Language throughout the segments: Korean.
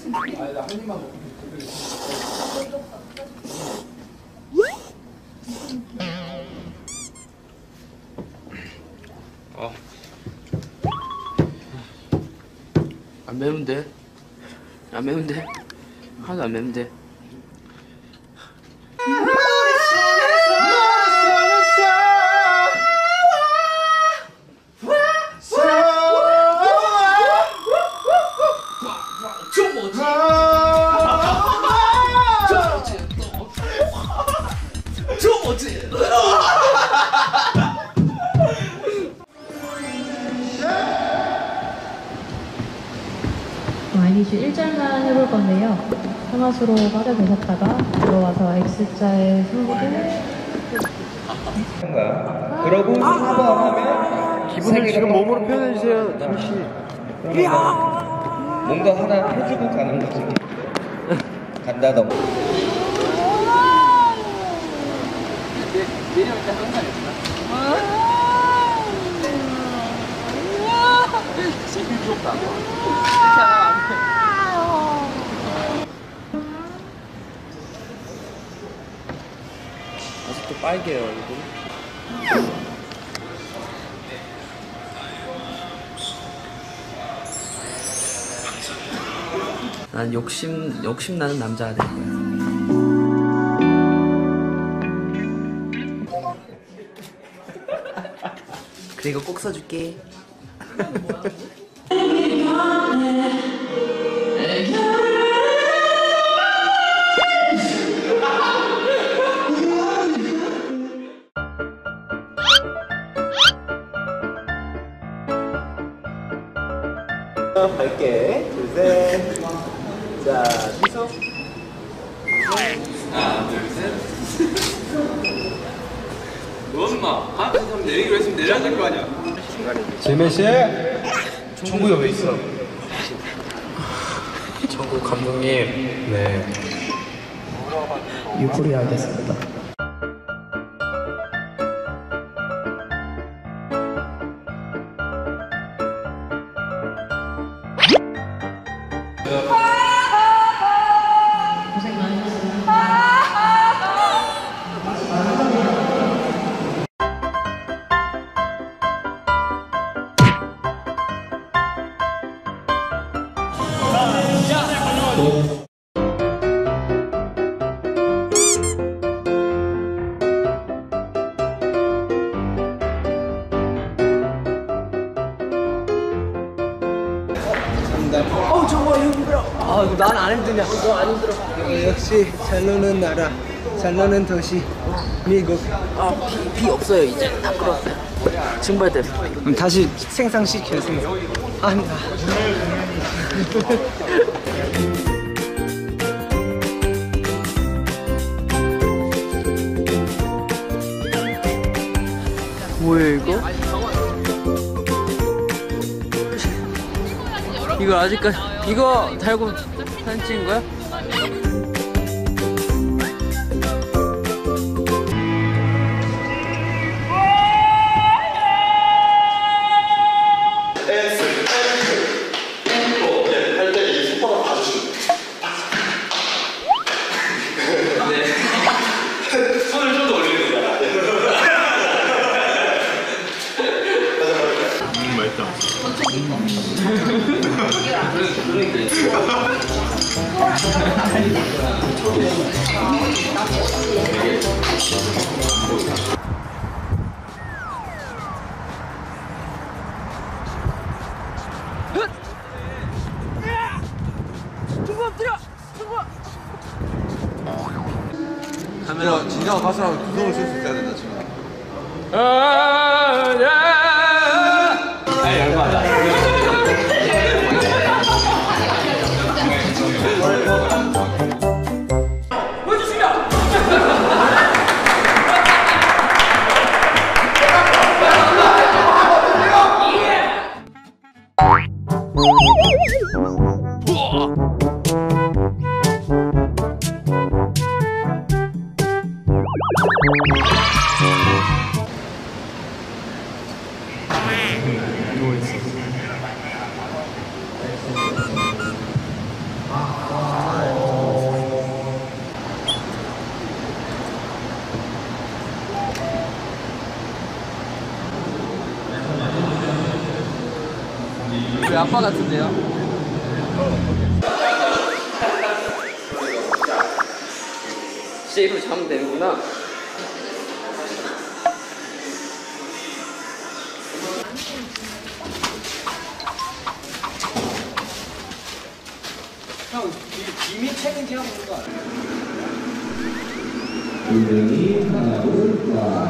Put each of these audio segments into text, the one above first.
안 매운데? 안 매운데? 하나도 안 매운데? 아이니쉬 1절만 해볼 건데요. 하마수로 빠져계셨다가 들어와서 X자의 승부를 그러고 4번 하면 기분을 지금 몸으로 표현해주세요, 잠시. 뭔가 하나 해주고 가는 거지. 간다던가. 내려올 때 항상 했나? 제일 귀엽다. 이렇게 하면 안 돼. 아직도 빨개요, 얼굴. 난 욕심 나는 남자가 될 거야. 그래, 이거 꼭 써줄게. 갈게. 둘, 셋. 자, 미소. 하나, 둘, 셋. 엄마, 한 사람 내리기로 했으면 내려야 될 거 아니야. 재매씨. 청구 옆에 있어. 정국 감독님. 네. 유부리 하겠습니다. 고생 많으셨습니다. 정말 힘들어. 아, 이거 난 안 힘드냐? 너 안 힘들어. 역시 잘 노는 나라, 잘 노는 도시, 미국. 아, 비 없어요, 이제. 다 끌었어요. 증발됐어. 그럼 다시 생산시켜, 생산. 아니다. 뭐야, 이거? 이거 아직까지 이거 달고 사진 찍은 거야? 손을 좀 더 올리는 거야. 맛있다. 카메라 진짜 가수랑 구성을 쓸 수 있어야 된다 지금. 열받아. 우리 아빠 같은데요? 세이브 잡으면 되는구나. 형, 이미 챌린지 하고 있는 거 아니야? 분명히 하나 둘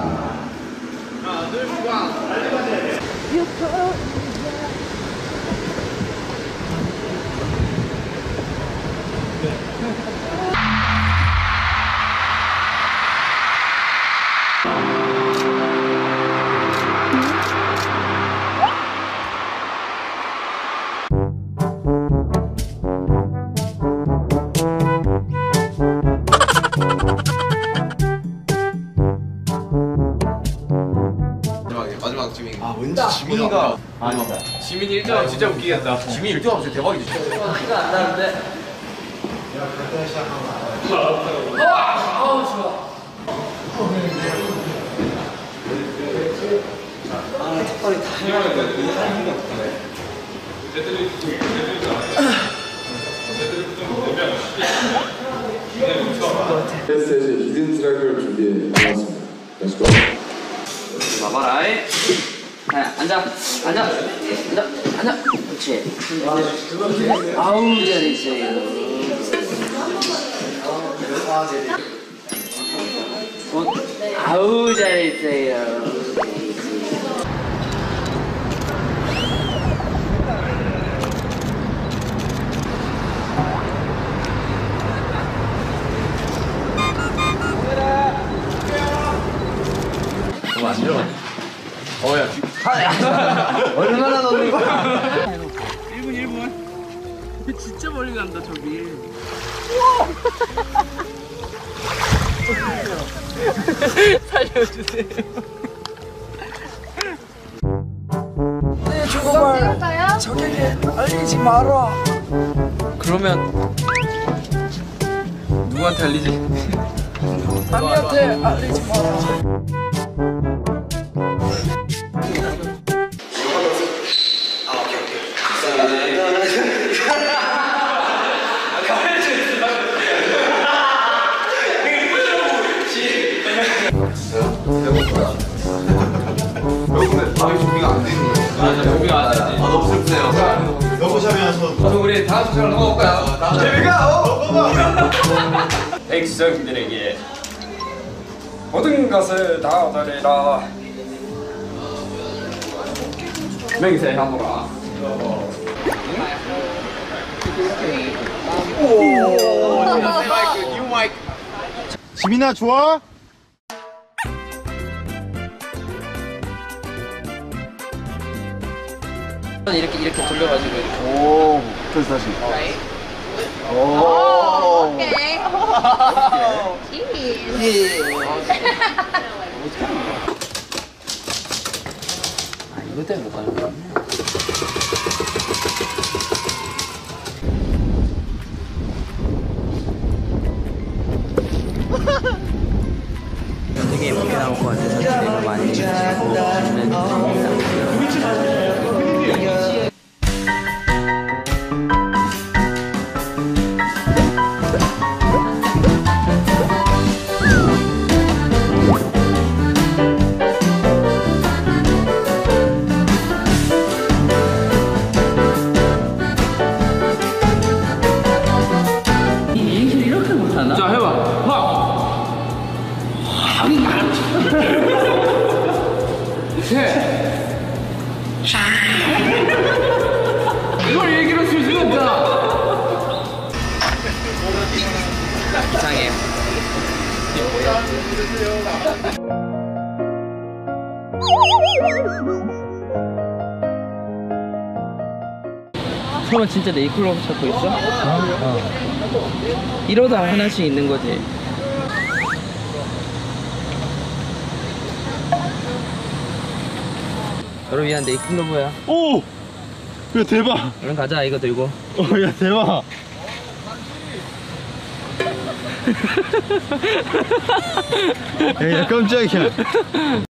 마지막 지민이. 아 왠지 지민이가 아니다. 지민이 1등 진짜 웃기겠다. 지민이 1등 하면 진짜 대박이지. 티가 안 나는데. 아, 턱걸이 다 해야 테스트에서 히든 트랙을 준비해 왔습니다. Let's go. 봐봐라. 앉아. 그렇지. 아우 잘했어요. 아우 잘했어요. 너무 안 들어. 어야. 얼마나 넣는 거야? 1분. 진짜 멀리 간다 저기. 살려주세요. 네, 저거만 저에게 알리지 마라. 그러면 누구한테 알리지? 남한테 알리지 마라. 배고픈데 밥이 준비가 안 돼 있는 거야. 맞아, 준비가 안 되지. 아 너무 슬프네요. 러브샵이라서 그럼 우리 다음 주제로 넘어갈까요? 재미가 백성들에게 모든 것을 다 얻으리라. 맹세하노라. 지민아 좋아? 이렇게 돌려가지고 이렇게. 오 그래서 다시 Oh, okay. Jeez. 아 이거 때문에 못 가는 거야. 되게 예쁘게 나올 것 같아서 기대가 많이 해주시고 자 해봐. 이걸 얘기로 쓸 수가 없잖아. 이상해요. 설마 진짜 네이클로버 찾고 있어? 이러다 하나씩 있는 거지. 너를 위한 네이클로버야. 오! 야 대박! 얼른 가자 이거 들고. 야 대박! 야 깜짝이야.